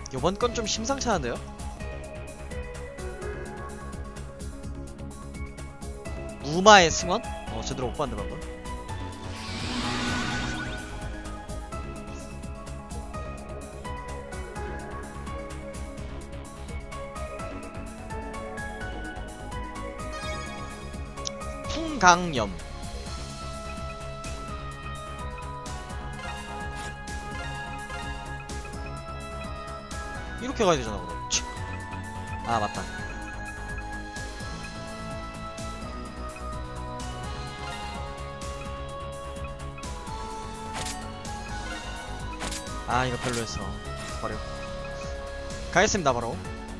요번 건 좀 심상치 않은데요? 무마의 승원? 제대로 못 봤는데 방금. 풍강염. 이렇게 가야 되잖아 그럼. 아 맞다. 아 이거 별로였어. 버려. 가겠습니다 바로.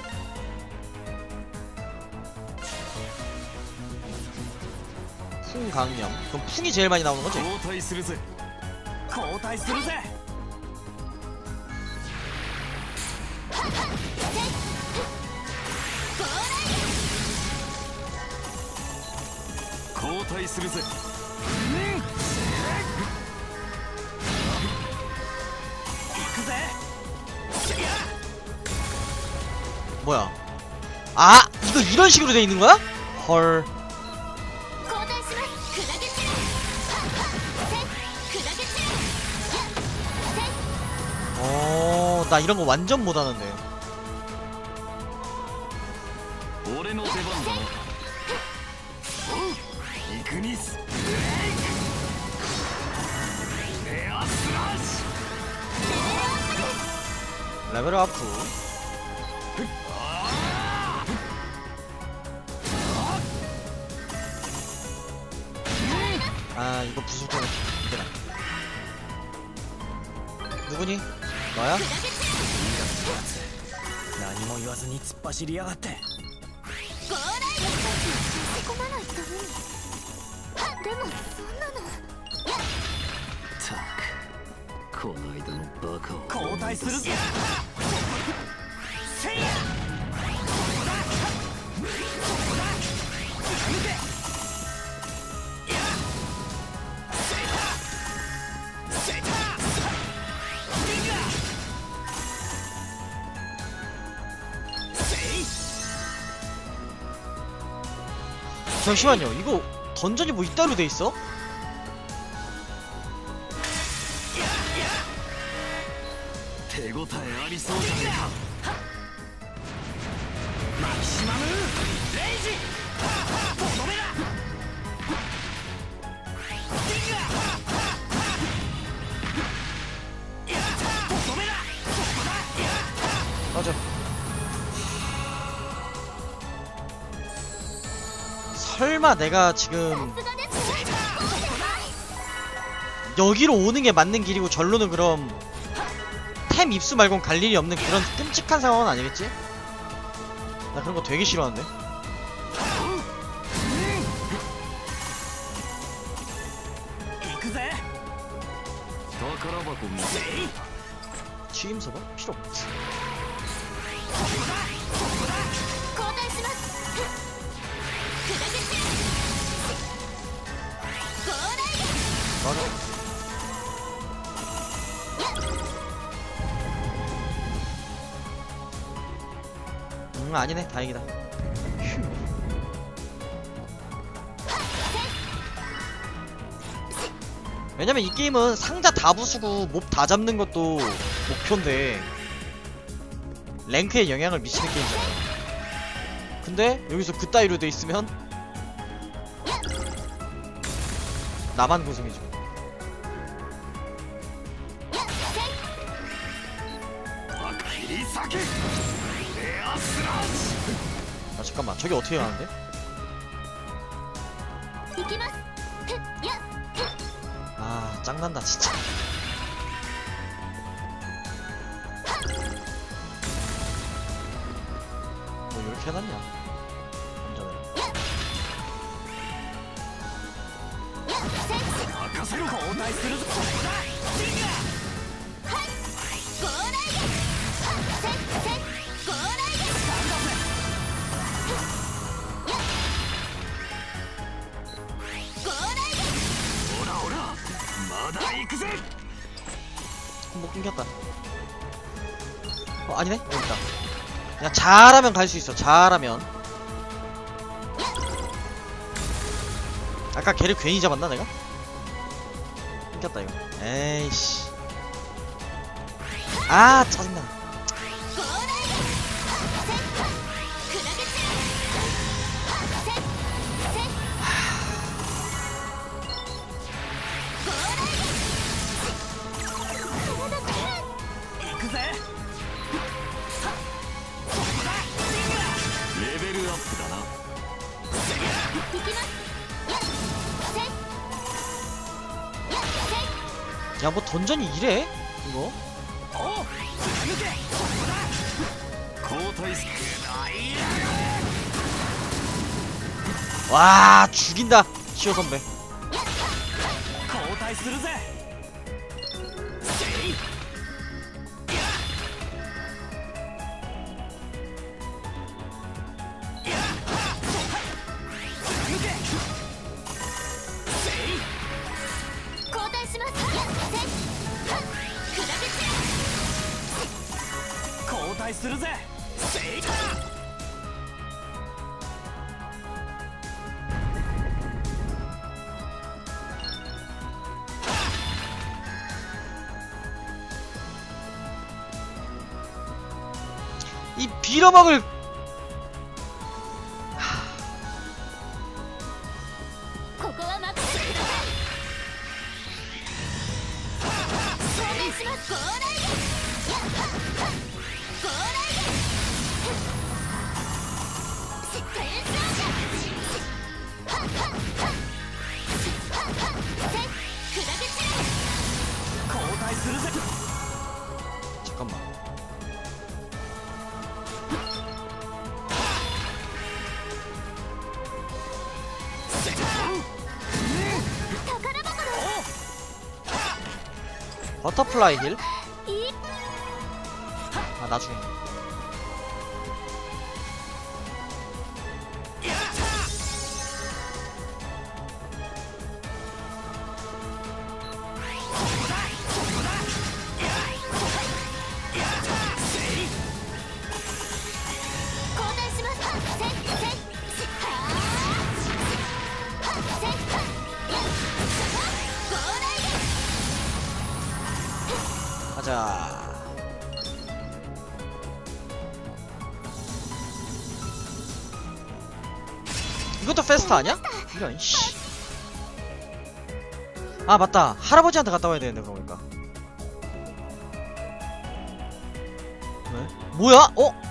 풍강염. 그럼 풍이 제일 많이 나오는 거지? 交代するぜ交代するぜ交代するぜ行くぜ 뭐야? 아 이거 이런 식으로 돼 있는 거야? 헐. 나 이런 거 완전 못하는데. 俺の出番だなおう行くニスエアスラッシ 레벨 아프. 아 이거 부수고는 힘들어. 누구니? 너야? 何も言わずに突っ走りやがってでもそんなのたくこの間のバカを交代するぜせいや 잠시만요. 이거 던전이 뭐 이따로 돼 있어? 맞아. 설마 내가 지금 여기로 오는 게 맞는 길이고 절로는 그럼 템 입수 말곤 갈 일이 없는 그런 끔찍한 상황은 아니겠지? 나 그런 거 되게 싫어하는데. 취임서가 필요 없지. 맞아. 아니네. 다행이다. 휴. 왜냐면 이 게임은 상자 다 부수고 몹 다 잡는 것도 목표인데 랭크에 영향을 미치는 게임이잖아요. 근데 여기서 그따위로 돼 있으면 나만 고생이죠. 아 잠깐만 저기 어떻게 가는데? 아 짱난다 진짜. 뭐 이렇게 해놨냐 남자들. 콤보 끊겼다. 아니네? 여기 있다. 그냥 잘하면 갈 수 있어. 잘하면. 아까 걔를 괜히 잡았나 내가? 끊겼다 이거. 에이씨. 아 짜증나. 야 뭐 던전이 이래? 이거? 와 죽인다 시오 선배. 이 빌어먹을. 잠깐만. 버터플라이 힐? 아 나중에. 가자. 이것도 페스트 아니야? 이런 씨. 아 맞다. 할아버지한테 갔다 와야 되는데 그러니까. 왜? 뭐야? 어?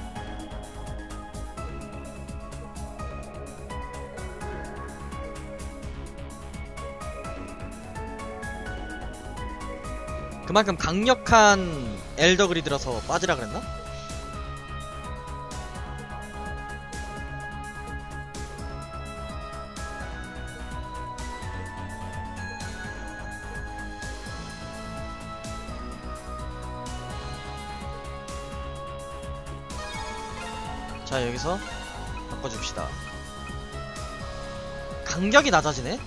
그만큼 강력한 엘더 그리드라서 빠지라 그랬나? 자 여기서 바꿔줍시다. 간격이 낮아지네?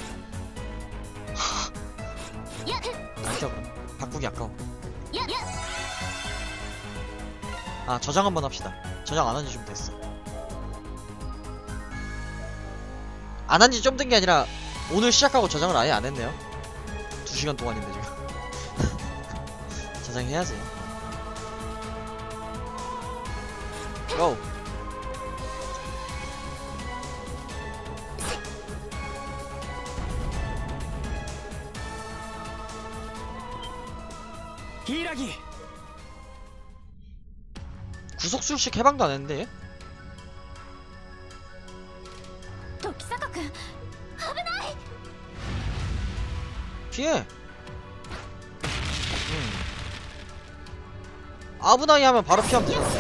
아껴 바꾸기 아까워. 아 저장 한번 합시다. 저장 안한지 좀 됐어. 안한지 좀 된 게 아니라 오늘 시작하고 저장을 아예 안했네요. 2시간 동안인데 지금. 저장해야지. 고! 히라기. 구속술식 해방도 안 했는데 얘? 도키사카-kun, 아부나이! 피해. 아부나이 하면 바로 피하면 되잖아.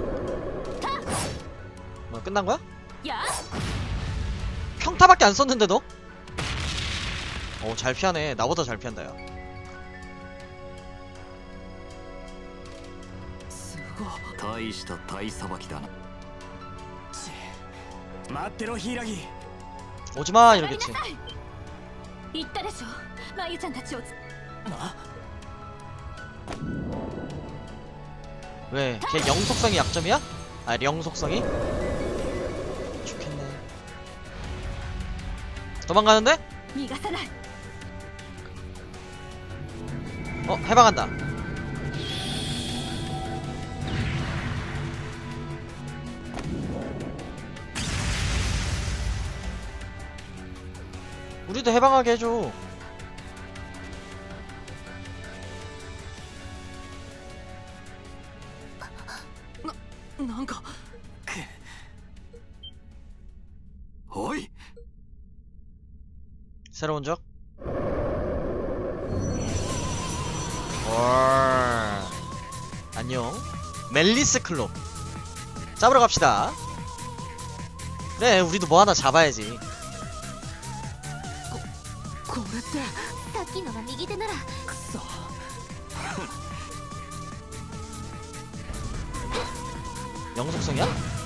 뭐 끝난 거야? 야! 평타밖에 안 썼는데 너? 어 잘 피하네. 나보다 잘 피한다 야. 大した体さばきだな。待ってろヒイラギ。 오지마 이러겠지. 言ったでしょ、まゆちゃんたちをな。 왜? 걔 영속성이 약점이야? 아, 영속성이? 좋겠네. 도망가는데? 逃がさない。 해방한다. 우리도 해방하게 해줘. 뭔가 어이 새로운 적? 월. 안녕. 멜리스 클롭. 잡으러 갑시다. 그래, 우리도 뭐 하나 잡아야지. これってさっきのが右手なら。 くそ 영속성이야?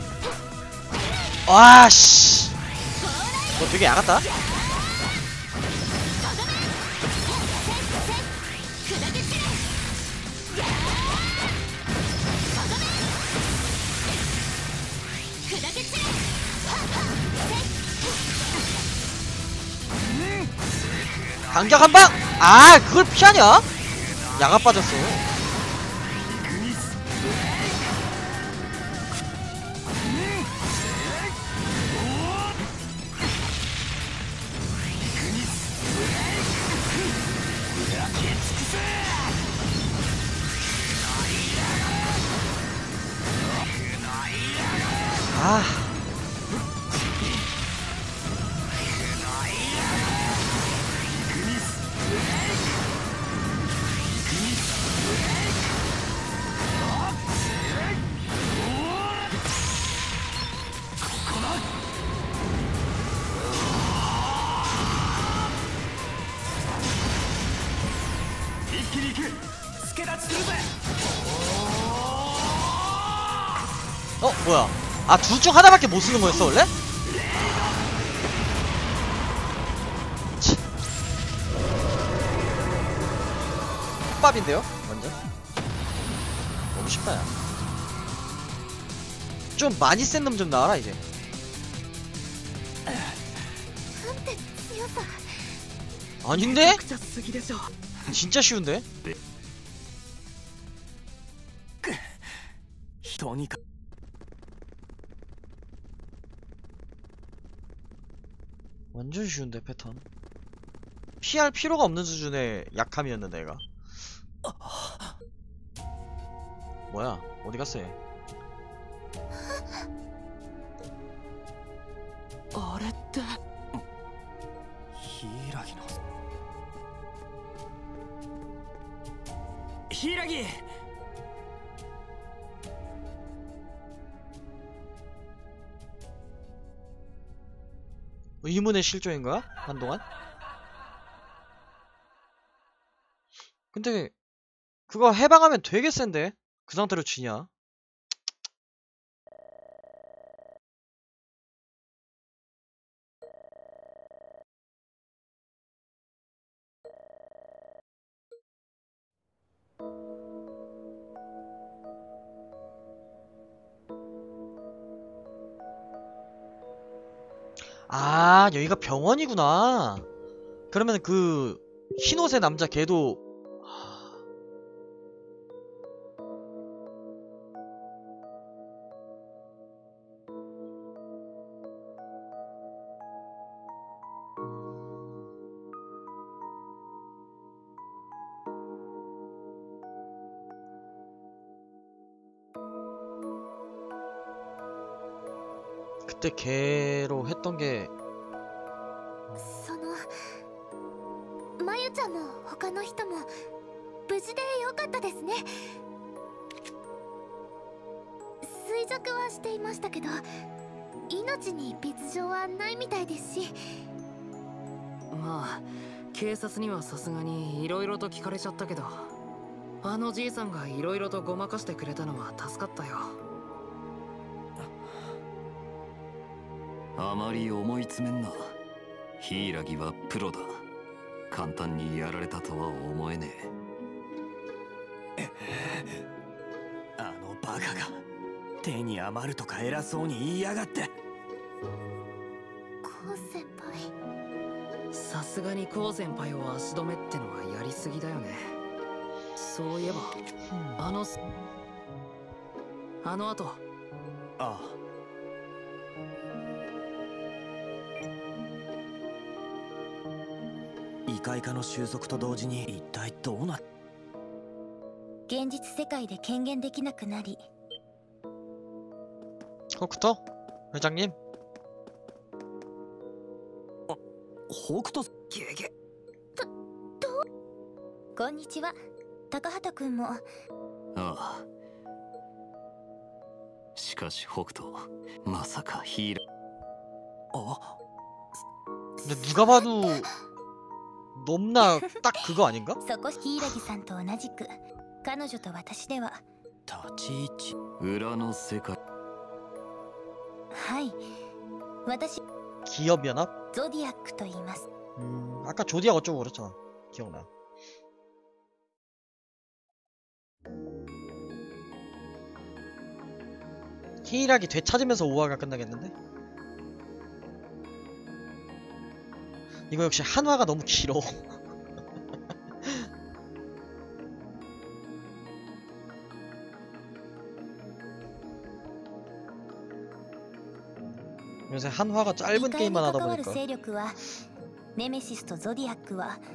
와씨. 너 되게 야같다. 강력 한방! 아, 그걸 피하냐? 야가 빠졌어. 아. 뭐야? 아, 둘 중 하나밖에 못 쓰는 거였어, 원래? 헛밥인데요? 완전? 너무 쉽다, 야. 좀 많이 센 놈 좀 나와라, 이제. なんて強さ。 아닌데? くちゃすぎでしょ 진짜 쉬운데? とにか 완전 쉬운데, 패턴. 피할 필요가 없는 수준의 약함이었는데, 얘가. 뭐야? 어디 갔어, 얘? あれって柊の柊 의문의 실종인 거야? 한동안? 근데 그거 해방하면 되게 센데? 그 상태로 지냐? 아, 여기가 병원이구나. 그러면 그 흰옷의 남자 걔도 그때 걔로 했던 게 そのまゆちゃんも他の人も無事でよかったですね。衰弱はしていましたけど命に別状はないみたいですし。 まあ警察にはさすがに色々と聞かれちゃったけど、あのじいさんが色々とごまかしてくれたのは助かったよ。 あまり思い詰めんな。柊はプロだ。簡単にやられたとは思えねえ。あのバカが手に余るとか偉そうに言いやがって。 コウ先輩。 さすがにコウ先輩を足止めってのはやりすぎだよね。そういえばあの後。 ああ、異界化の収束と同時に一体どうなっ。 現実世界で権限できなくなり、 호크토 회장님. 北斗。 ゲゲ。 こんにちは。高畑くんも。 ああ。しかし北斗、まさかヒーロあ、 근데 누가 봐도 넘나 딱 그거 아닌가? そこ柊さんと同じく彼女と私では。 立ち位置。 ー、裏の世界。 はい、私 기업연합? ゾディアックと言います。 아까 조디악 어쩌고 그랬잖아. 기억나. 히이락이 되찾으면서 5화가 끝나겠는데? 이거 역시 한화가 너무 길어. 요새 한화가 짧은 게임만 하다 보니까. 勢力はネメシスとゾディアックは、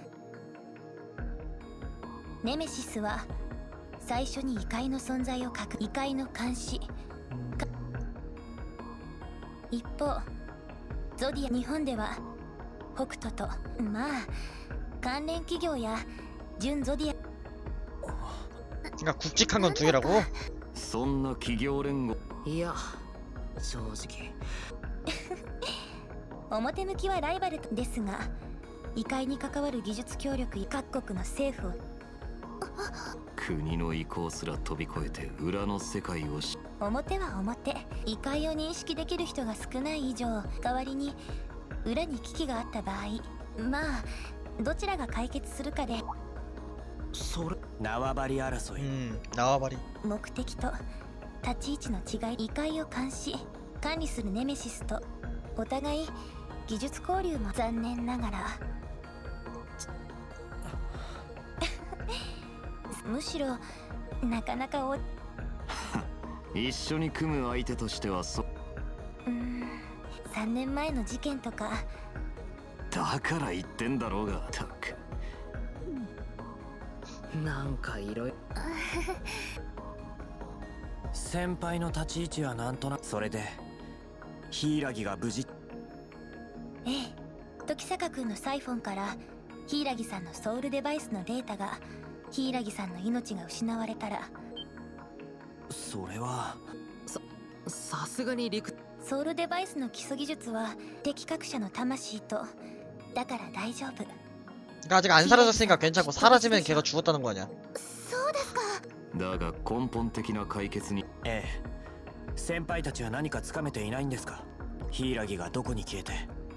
ネメシスは最初に異界の存在を異界の監視。一方ゾディア、日本では北斗とまあ関連企業や準ゾディア。 그러니까 굵직한 건 두 개라고? そんな企業連合。 いや正直表向きはライバルですが、異界に関わる技術協力、各国の政府を。 国の意向すら飛び越えて裏の世界を表は表、異界を認識できる人が少ない以上、代わりに裏に危機があった場合、まあどちらが解決するかで。 それ縄張り争い。 縄張り。 目的と立ち位置の違い、異界を監視管理するネメシスとお互い技術交流も残念ながらむしろなかなか一緒に組む相手としては 3年前の事件とか。 だから言ってんだろうが。たくなんかいろいろ。 先輩の立ち位置はなんとなく。それで柊が無事。 ええ、時坂君のサイフォンから柊さんのソウルデバイスのデータが、柊さんの命が失われたら。 それはさすがにソウルデバイスの基礎技術は敵各社の魂と、だから大丈夫。 그러니까 아직 안 사라졌으니까 괜찮고 사라지면 걔가 죽었다는 거 아니야? そうですか。 だが根本的な解決に。 ええ、先輩たちは何かつかめていないんですか。柊がどこに消えて。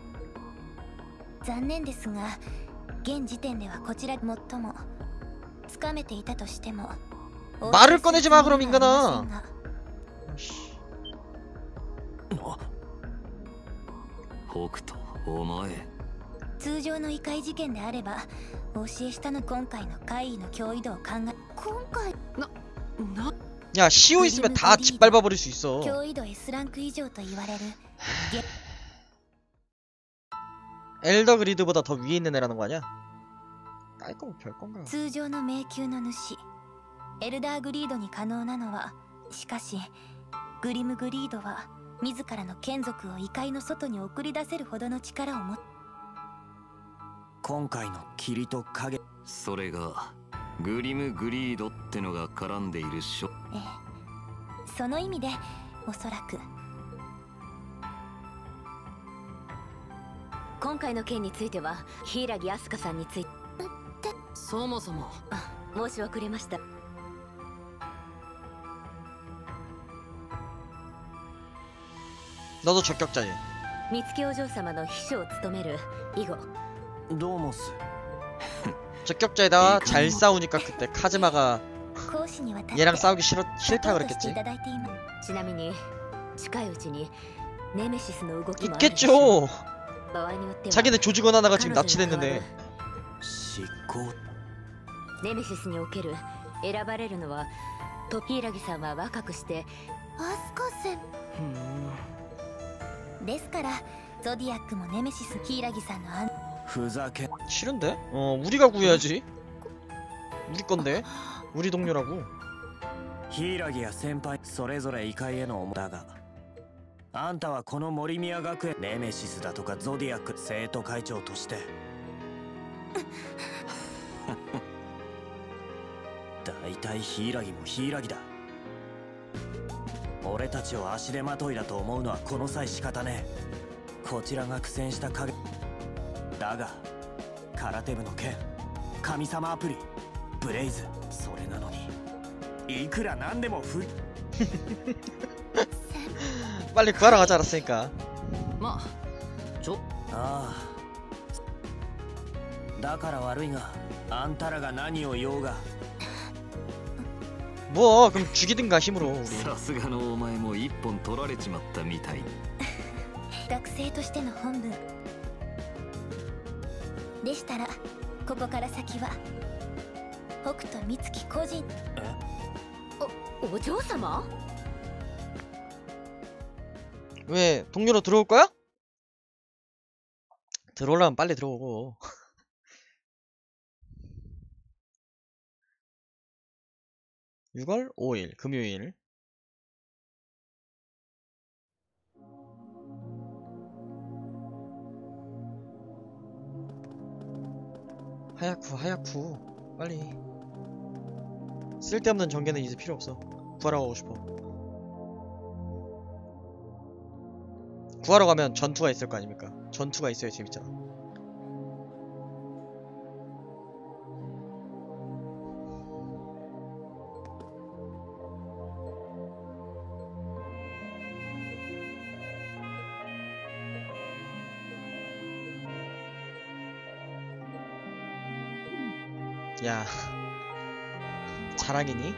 残念ですが現時点ではこちら最もつかめていたとしても。 말을 꺼내지 마 그럼 인간아. 北斗、お前。 通常の異界事件であればお教えしたの。今回の怪異の脅威度を考え、今回 야 시오 있으면 다 짓밟아버릴 수 있어. 脅威度 S ランク以上と言われる 엘더 그리드보다 더 위에 있는 애라는 거 아니야? 깔끔 별건가? 通常の迷宮の主エルダーグリードに可能なのは、しかしグリムグリードは自らの眷属を異界の外に送り出せるほどの力を持って。 今回の霧と影。 それがグリムグリードってのが絡んでいるっしょ。 ええ、その意味でおそらく今回の件については柊明日香さんについて。 そもそも申し遅れました。 너도 적격자지? 三月お嬢様の秘書を務める以後。 どうもっす。 적격자에다가 잘 싸우니까 그때 카즈마가 講師に渡って 얘랑 싸우기 싫다 サポートして 그랬겠지. いただいています。 ちなみに近いうちにネメシスの動きもあるでしょ 있겠죠. 場合によっては 자기네 조직원 하나가 지금 彼女に代わ 납치됐는데. る執行ネメシスにおける選ばれるのはトピイラギさんは若くしてアスカ先ですからゾディアックもネメシス柊さんの案ふざけ 싫은데? 우리가 구해야지. 우리 건데. 우리 동료라고. 柊や先輩それぞれ異界への思いだがあんたはこの森宮学園ネメシスだとかゾディアック生徒会長として大体柊も柊だ俺たちを足手まといだと思うのはこの際仕方ねえこちらが苦戦した影だが空手部の剣神様アプリブレイズそれなのにいくらなんでも 빨리 구하러 가자 알았으니까. まあああだから悪いがあんたらが何を言おうが 뭐 그럼 죽이든가 힘으로 우리. さすがのお前も一本取られちまったみたい。 学生としての本分でしたらここから先は北斗美月個人お嬢様 왜 동료로 들어올 거야? 들어오려면 빨리 들어오고. (6월 5일) 금요일. 하야쿠 빨리. 쓸데없는 전개는 이제 필요 없어. 구하러 가고 싶어. 구하러 가면 전투가 있을 거 아닙니까? 전투가 있어야 재밌잖아. 야, 자랑이니?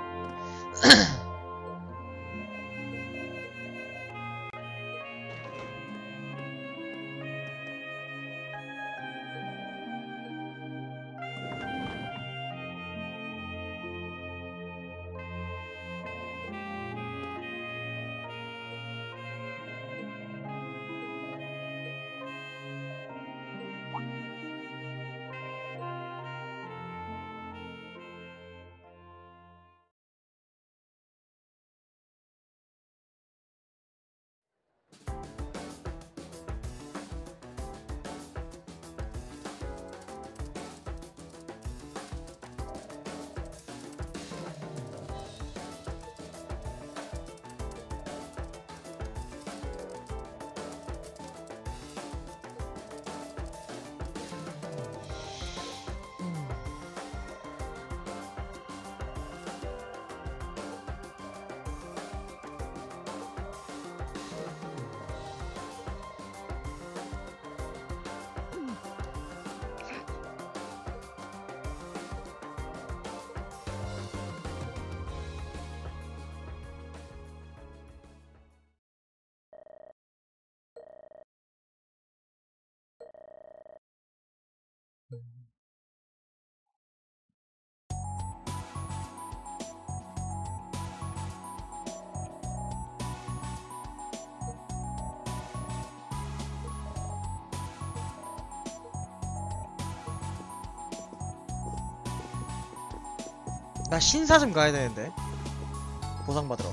나 신사 좀 가야 되는데. 보상받으러.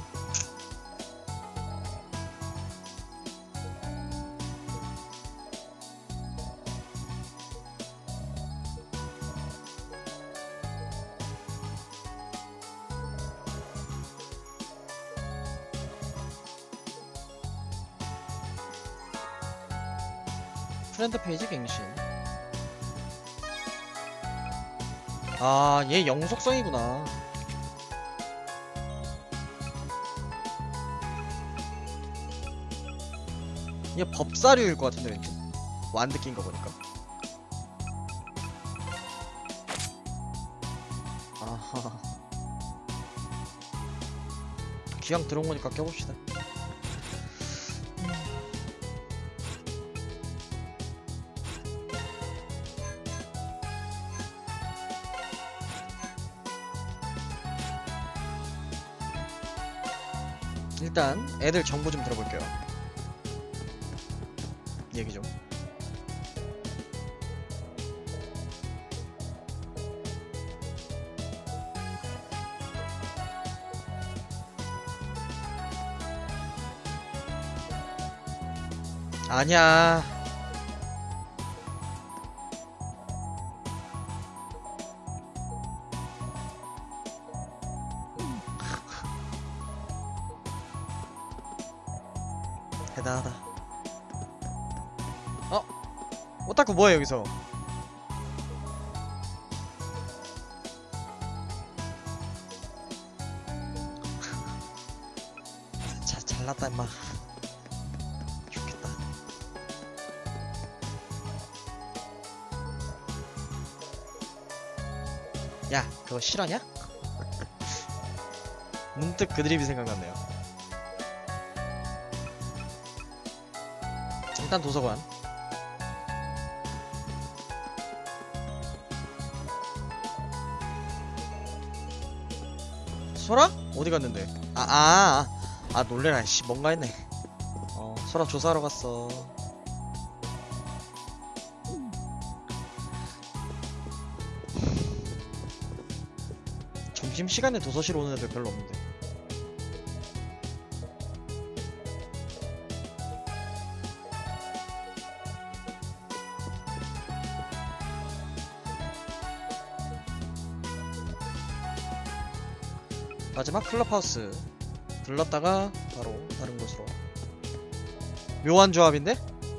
프렌드 페이지 갱신. 아, 얘 영속성이구나. 얘 법사류일 것 같은데 왠지. 뭐 안 느낀 거 보니까. 아하. 기왕 들어온 거니까 껴봅시다. 일단 애들 정보 좀 들어볼게요. 얘기 좀. 아니야. 대단하다. 오타쿠 뭐해 여기서? 잘났다 임마. 좋겠다. 야 그거 실화냐? 문득 그 드립이 생각났네요. 일단 도서관. 소라? 어디 갔는데? 놀래라. 씨 뭔가 했네. 소라 조사하러 갔어. 점심시간에 도서실 오는 애들 별로 없는데. 마지막 클럽하우스 들렀다가 바로 다른 곳으로. 묘한 조합인데?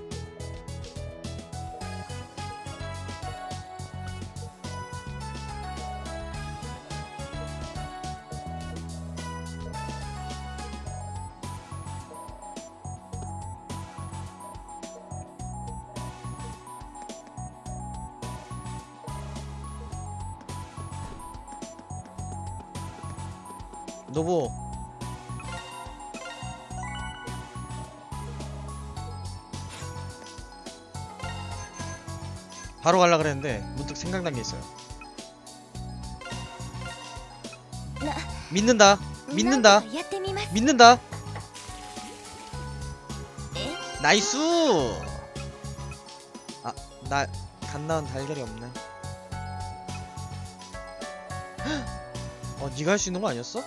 노보 바로 갈라 그랬는데 문득 생각난 게 있어요. 믿는다. 나이스. 나 갓나온 달걀이 없네. 니가 할 수 있는 거 아니었어?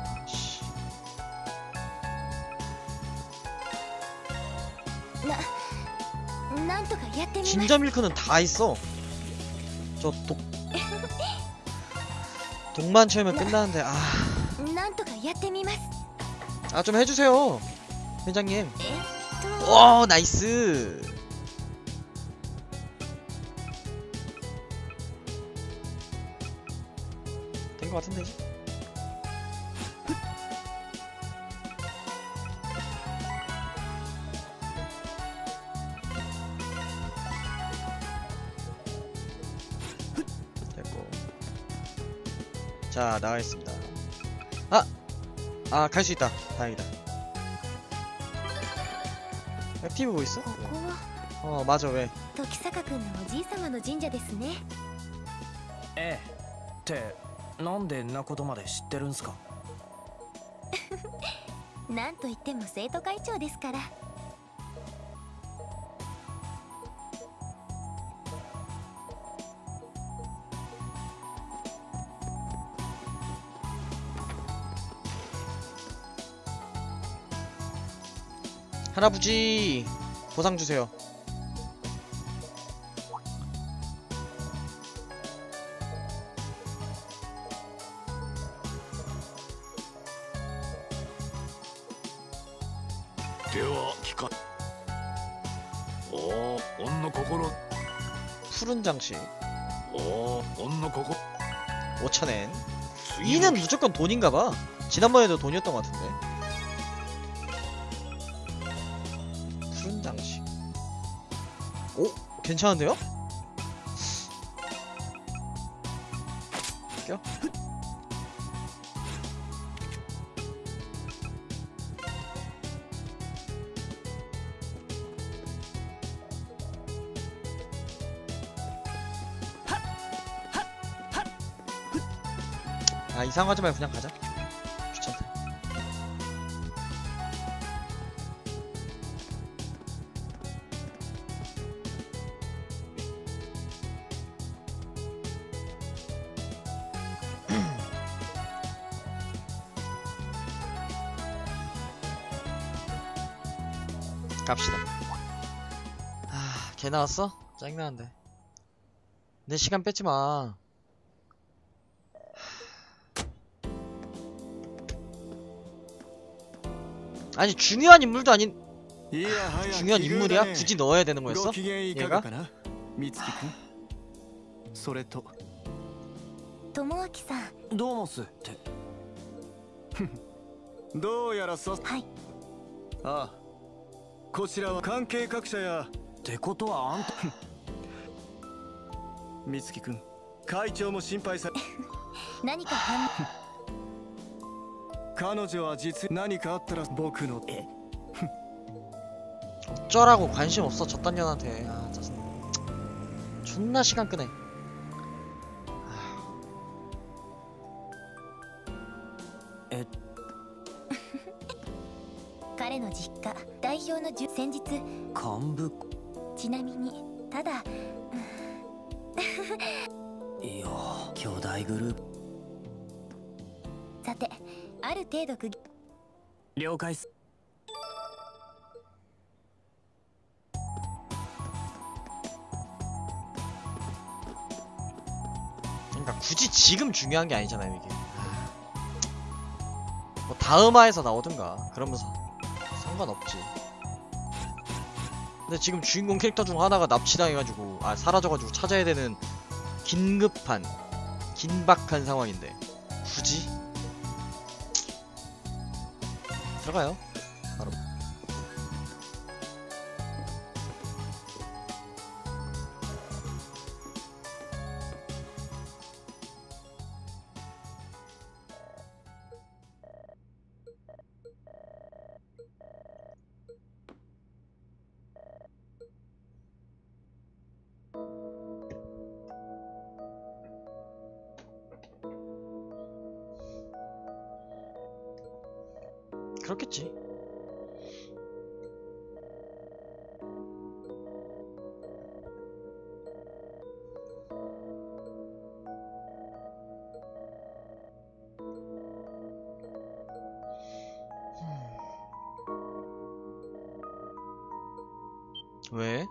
진저 밀크는 다 있어. 저 독만 채우면 끝나는데. 좀 해주세요 회장님. 오 나이스. 된 거 같은데 이제. 자 나가겠습니다. 갈 수 있다. 다행이다. 액티브 뭐 있어? 맞아. 왜? 時坂君のおじいさまの神社ですね。 ええ。ってなんでんなことまで知ってるんすか？ なんといっても生徒会長ですから。 할아버지 보상 주세요. 푸른 장식 5,000엔. 이는 무조건 돈인가봐. 지난번에도 돈이었던 것 같은데. 푸른 장식. 오? 괜찮은데요? 껴? 아 이상한 거 하지 말고 그냥 가자. 귀찮다. 갑시다. 아, 걔 나왔어? 짜증나는데. 내 시간 뺏지 마. 아니 중요한 인물도 아닌 중요한 인물이야? 굳이 넣어야 되는 거였어? 얘가? 美月君それと智明さん。 どうもすってどうやらさはい。 ああこちらは関係各社やってことはあんた美月君会長も心配さ何か反応。 彼女は実何かあったら僕の 어쩌라고 관심 없어 저딴 년한테. 아 짜증나. 존나 시간 끄네. 彼の実家代表の先日。 幹部ちなみにただいや兄弟グループさてある程度区切了解っす 그러니까 굳이 지금 중요한 게 아니잖아요 이게. 뭐 다음화에서 나오든가 그러면서 상관없지. 근데 지금 주인공 캐릭터 중 하나가 납치당해가지고 사라져가지고 찾아야 되는 긴급한 긴박한 상황인데 굳이 들어가요 바로. 그렇겠지. 왜?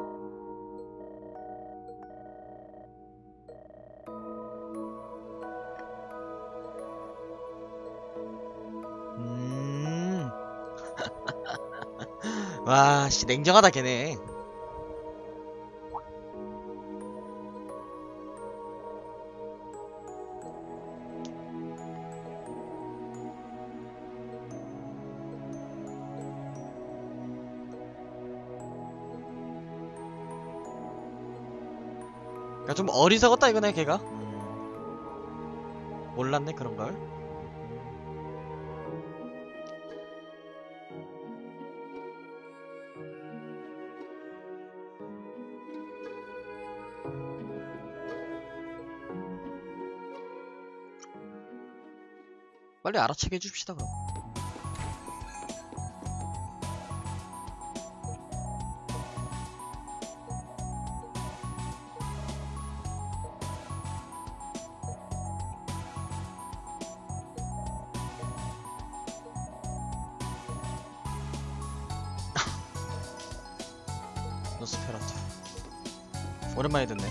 와, 씨, 냉정하다, 걔네. 그러니까 좀 어리석었다, 이거네, 걔가. 몰랐네, 그런걸. 빨리 알아채게 해줍시다 그럼. 노스페라투 오랜만에 듣네.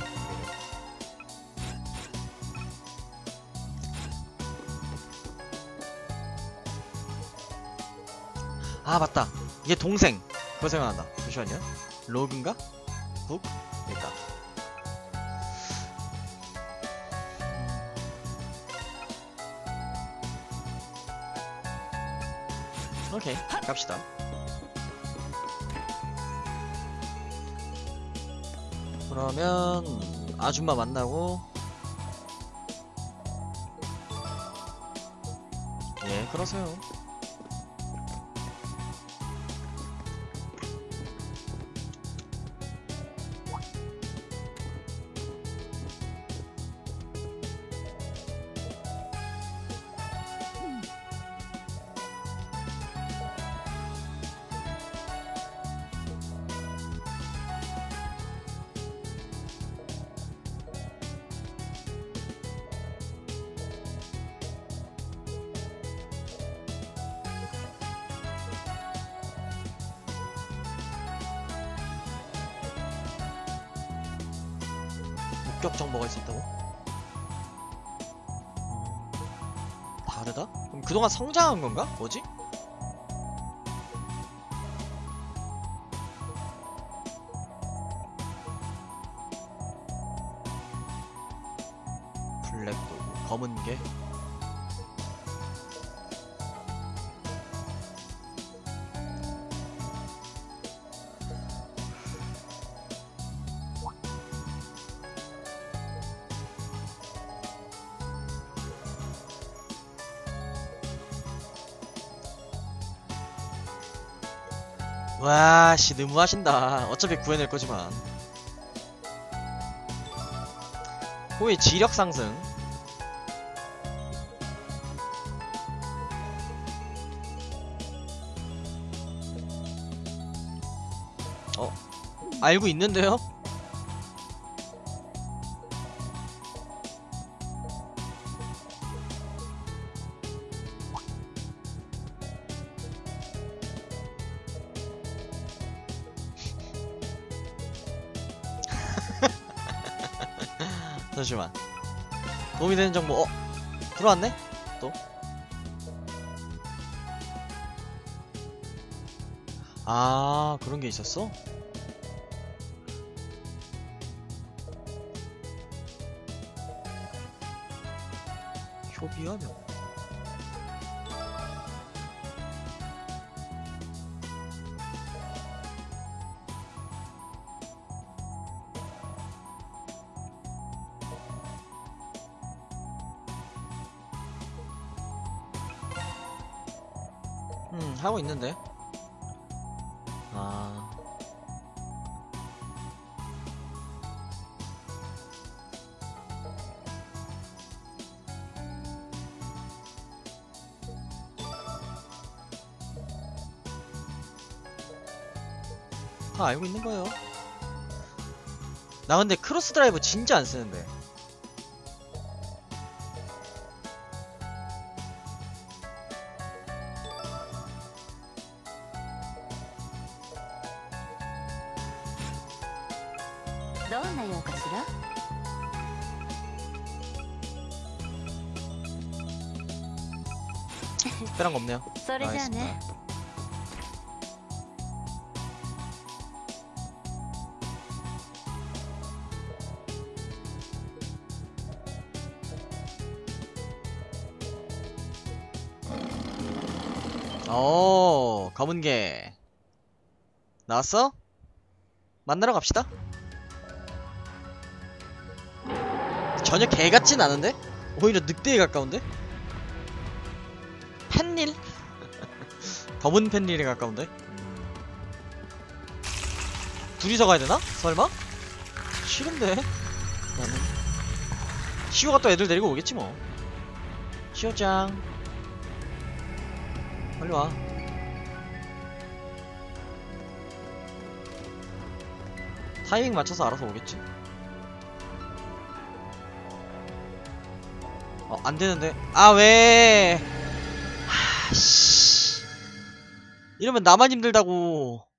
아 맞다 이게 동생 그거 생각난다. 잠시만요. 로그인가? 북? 여기다. 오케이 갑시다. 그러면 아줌마 만나고 예 그러세요. 습격 정보가 있었다고? 다르다? 그럼 그동안 성장한 건가? 뭐지? 블랙도그, 검은 개. 와씨 너무하신다. 어차피 구해낼 거지만. 호의 지력 상승. 알고 있는데요? 잠시만. 도움이 되는 정보. 들어왔네? 또. 아, 그런 게 있었어? 효비하면 하고 있는데. 아. 다 알고 있는 거예요. 나 근데 크로스 드라이브 진짜 안 쓰는데. どんな用かしら。 특별한 거 없네요. それじゃあね。 오, 검은 개 나왔어? 만나러 갑시다. 전혀 개 같진 않은데? 오히려 늑대에 가까운데? 펜릴? 검은 펜릴에 가까운데? 둘이서 가야 되나? 설마? 싫은데? 나는 시오가 또 애들 데리고 오겠지 뭐. 시오짱 빨리 와. 타이밍 맞춰서 알아서 오겠지. 안 되는데. 아, 왜? 하씨. 이러면 나만 힘들다고.